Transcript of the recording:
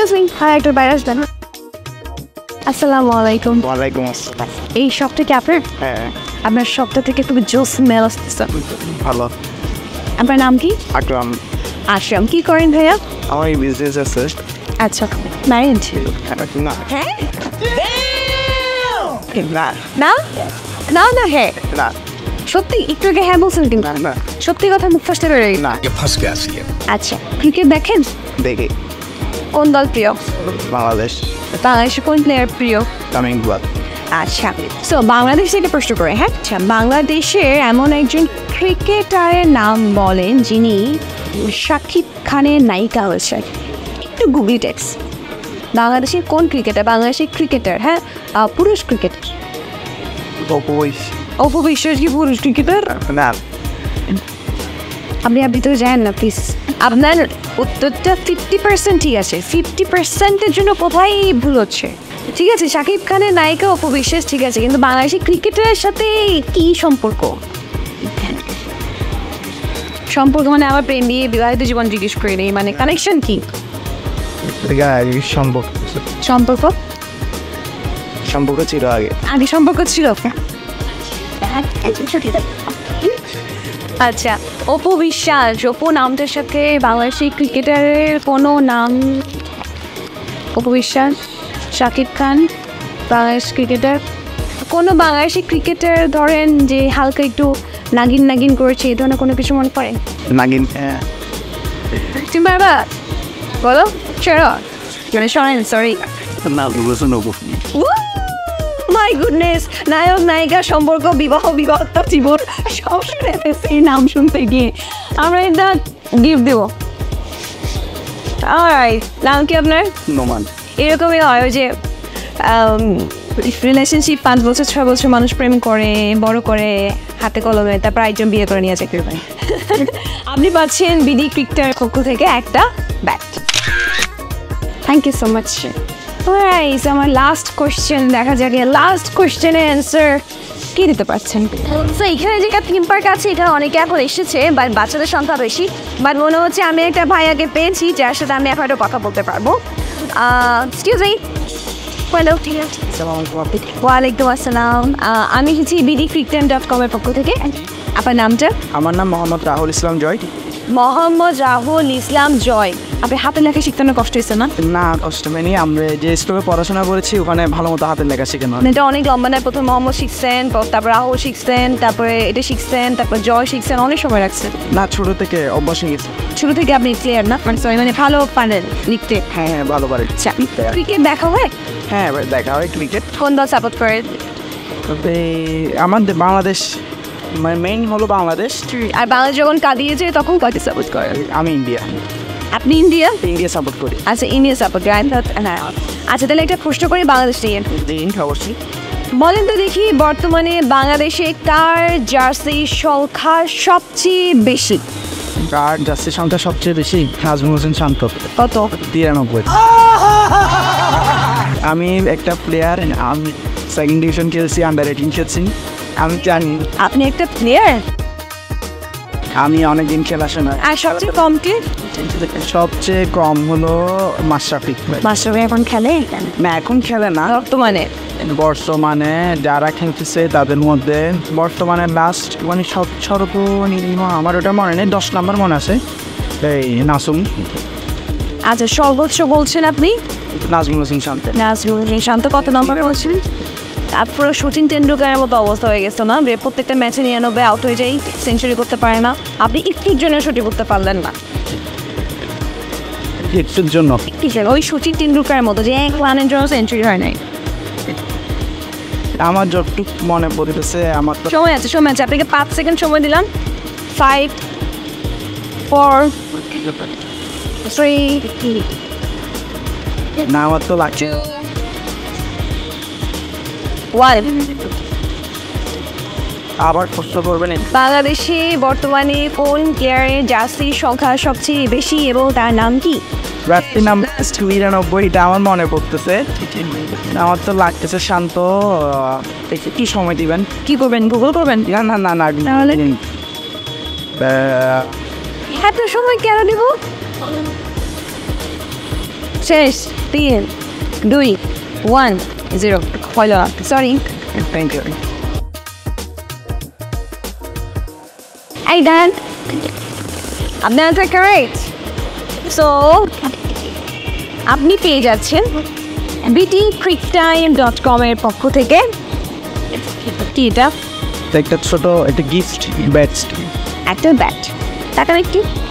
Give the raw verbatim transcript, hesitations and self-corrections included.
excuse me হ্যাঁ একটু বাইরে আসবেন আসসালামু আলাইকুম ওয়ালাইকুম আসসালাম এই শপটা কি আপনার হ্যাঁ আপনার শপটা থেকে খুব জোস স্মেল আসতেছে ভালো আপনার নাম কি আকরাম আশরাম কি করেন ভাইয়া আমার এই বিজনেস আছে আচ্ছা ম্যারিড না হ্যাঁ না না না না হ্যাঁ না সত্যি একটু আগে হ্যাঁ বলছেন কিন্তু না না সত্যি কথা মুখ ফাঁসতে বেরোয় না আচ্ছা ক্রিকেট দেখেন দেখি কোন দল প্রিয় বাংলাদেশ বাংলাদেশের কোন প্লেয়ার প্রিয় তামিম ইকবাল আচ্ছা সো বাংলাদেশ থেকে প্রশ্ন করে হ্যাঁ আচ্ছা বাংলাদেশের এমন একজন ক্রিকেটারের নাম বলেন যিনি শাকিব খানের নায়িকা হয়েছে একটু গুগলি টেক্স বাংলাদেশের কোন ক্রিকেটার বাংলাদেশের ক্রিকেটার হ্যাঁ পুরুষ ক্রিকেটার অপবিশ অপবিশ্বাস কি পুরুষ ক্রিকেটার না আপনি আপনি তো জানেন না প্লিজ আপনার উত্তরটা ফিফটি পার্সেন্ট ঠিক আছে ফিফটি পার্সেন্টের জন্য কোথায় ভুল হচ্ছে ঠিক আছে শাকিব খানের নায়িকা অপবিশ্বাস ঠিক আছে কিন্তু বাংলাদেশের ক্রিকেটারের সাথে কি সম্পর্ক সম্পর্ক মানে আমার প্রেম দিয়ে বিবাহিত জীবন জিজ্ঞেস করে নেই মানে কানেকশন কি সম্পর্ক সম্পর্ক সম্পর্ক ছিল আগে আগে সম্পর্ক ছিল আচ্ছা অপু বিশ্বাস অপু নামটার সাথে বাংলাদেশি ক্রিকেটারের কোনো নাম অপু বিশ্বাস শাকিব খান বাংলাদেশ ক্রিকেটার কোনো বাংলাদেশি ক্রিকেটার ধরেন যে হালকা একটু নাগিন নাগিন করেছে এই ধরনের কোনো কিছু মনে পড়ে নাগিন তুমি বাবা বলো চলো মানে শোনেন সরি না বুঝুন মাই গুডনেস নায়ক নায়িকার সম্পর্ক বিবাহ বিবাহিত জীবন সব শুনে এই নাম শুনতে গিয়ে আমরা এটা গিফট দেবো অলরাইট নাম কি আপনার নোমান এরকমই হয় ওই যে রিলেশনশিপ পাঁচ বছর ছয় বছর মানুষ প্রেম করে বড় করে হাতে কলমে তারপর একজন বিয়ে করে নিয়ে চাকরি পায় আপনি পাচ্ছেন বিডি ক্রিকেটার পক্ষ থেকে একটা bat thank you so much Alright, so আমার লাস্ট কোয়েশ্চেন দেখা যাক লাস্ট কোয়েশ্চেনের অ্যান্সার কি দিতে পারছেন তো এখানে যে থিম পার্ক আছে এখানে অনেকে এখন এসেছে বাট বাচ্চাদের সংখ্যা বেশি বাট মনে হচ্ছে আমি একটা ভাইয়াকে পেয়েছি যার সাথে আমি এখন একটা কথা বলতে পারবো এক্সকিউজ মি হ্যালো ঠিক আছে ওয়ালাইকুম আসসালাম আমি হচ্ছি বিডি ক্রিকটাইম ডট কম এর পক্ষ থেকে আপনার নামটা আমার নাম মোহাম্মদ রাহুল ইসলাম জয় মোহাম্মদ রাহুল ইসলাম জয় আপনি হাতের লেখা শিখতে না কষ্ট হয়েছে না না কষ্ট হয়নি আমরা যে স্কুলে পড়াশোনা করেছি ওখানে ভালো মতো হাতের লেখা শিখে না এটা অনেক লম্বা না প্রথম মোহাম্মদ শিখছেন তারপর রাহুল শিখছেন তারপরে এটা শিখছেন তারপর জয় শিখছেন অনেক সময় রাখছেন না ছোট থেকে অভ্যাস হয়ে গেছে ছোট থেকে আপনি ক্লিয়ার না সরি মানে ভালো পারেন লিখতে হ্যাঁ হ্যাঁ ভালো পারে আচ্ছা ক্রিকেট দেখা হয় হ্যাঁ দেখা হয় ক্রিকেট কোন দল সাপোর্ট করেন তবে আমাদের বাংলাদেশ মানে মেইন হলো বাংলাদেশ আর বাংলাদেশ যখন কাঁদিয়েছে তখন কাকে সাপোর্ট করেন আমি ইন্ডিয়া আপনি ইন্ডিয়া ইন্ডিয়া সাপোর্ট করি আচ্ছা ইন্ডিয়া সাপোর্ট করেন হ্যাঁ আচ্ছা তাহলে একটা প্রশ্ন করি বাংলাদেশ নিয়ে অবশ্যই বলেন তো দেখি বর্তমানে বাংলাদেশে কার জার্সি সংখ্যা সবচেয়ে বেশি কার জার্সি সংখ্যা সবচেয়ে বেশি নাজমুল হোসেন শান্ত কত তিরানব্বই আমি একটা প্লেয়ার আমি সেকেন্ড ডিভিশন খেলছি আন্ডার এইটিন খেলছি আমি জানি আপনি একটা প্লেয়ার আমি অনেকদিন খেলা শোনা আর সবচেয়ে কম কে সবচেয়ে কম হলো মাশরাফি মাশরাফি এখন খেলে না এখন খেলে না বর্তমানে বর্তমানে যারা খেলতেছে তাদের মধ্যে বর্তমানে লাস্ট মানে সব সর্ব আমার ওটা মনে নেই দশ নম্বর মনে আছে এই নাসুম আচ্ছা সর্বোচ্চ বলছেন আপনি নাজমুল হোসেন শান্ত নাজমুল হোসেন শান্ত কত নম্বর বলছেন তারপরে সচিন তেন্ডুলকারের মতো অবস্থা হয়ে গেছে না প্রত্যেকটা ম্যাচে নিরানব্বই আউট হয়ে যায় সেঞ্চুরি করতে পারে না আপনি একটির জন্য শুটি করতে পারলেন না একটুর জন্য ওই সচিন তেন্ডুলকারের মতো যে এক রানের জন্য সেঞ্চুরি হয় নাই আমার যতটুকু মনে পড়তেছে আমার সময় আছে সময় আছে আপনাকে পাঁচ সেকেন্ড সময় দিলাম ফাইভ ফোর থ্রি না আমার তো লাগছে ওয়ান আবার প্রশ্ন করবেন বাংলাদেশে বর্তমানে কোন প্লেয়ারের জার্সির সংখ্যা সবচেয়ে বেশি এবং তার নাম কি রাত্রি নাম্বার নিরানব্বই এটা আমার মনে পড়তেছে আমার তো লাগতেছে শান্ত কি সময় দিবেন কি করবেন গুগল করবেন না না না না তাহলে এত সময় কেন দিব শেষ তিন দুই ওয়ান জিরো হলো সরি থ্যাংক ইউ এই দেন আপনার আনসার কারেক্ট সো আপনি পেয়ে যাচ্ছেন BD cric time dot com এর পক্ষ থেকে কি এটা একটা ছোট একটা গিফট ব্যাচ একটা ব্যাট টাকা একটি